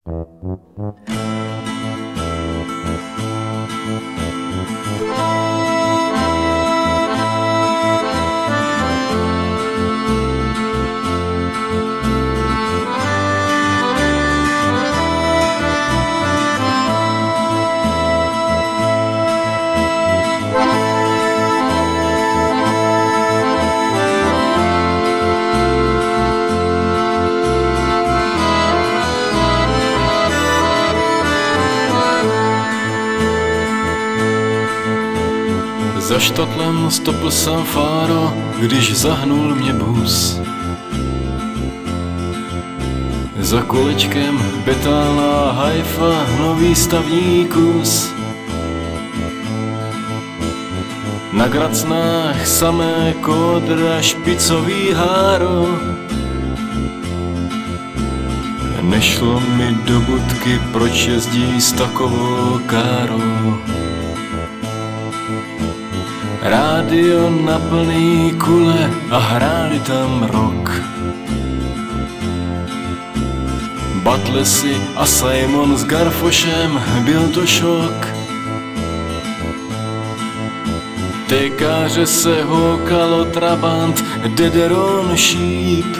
Za štatlem stopl jsem fáro, když zahnul mě bus. Za kolečkem Betálna Haifa, nový stavní kus. Na gracnách samé kódra, špicový háro. Nešlo mi do budky, proč jezdí s takovou károu. Rádio na plný kule a hráli tam rock. Butlesi a Simon s Garfošem, byl to šok. Tekáře se houkalo trabant, Dederon šíp.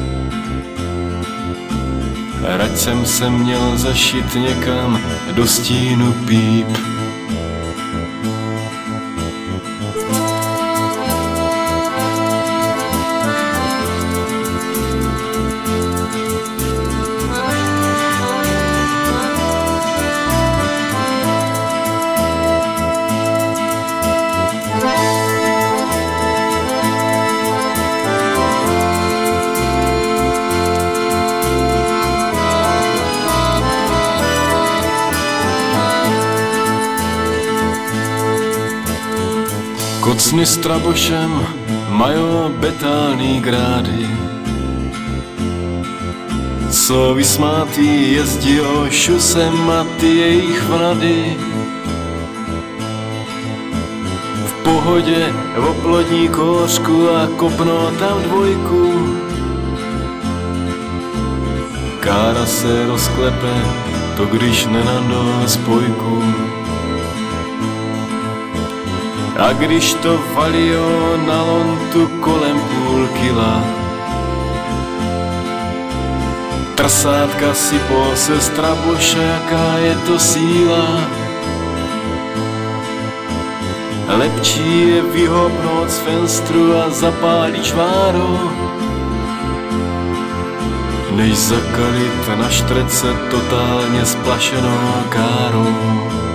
Rať jsem se měl zašit někam do stínu píp. Kocny s Trabošem majú Betálný grády. Co vysmátý jezdí šusem a ty jejich vnady. V pohodě oplodní kóřku a kopno tam dvojku. Kára se rozklepe, to když nenadó spojku. A když to valio na lontu kolem půl kila, trsátka sypou se z Traboše, jaká je to síla. Lepší je vyhopnout z fenstru a zapálit čváro, než zakalit na štrece totálně splašenou károu.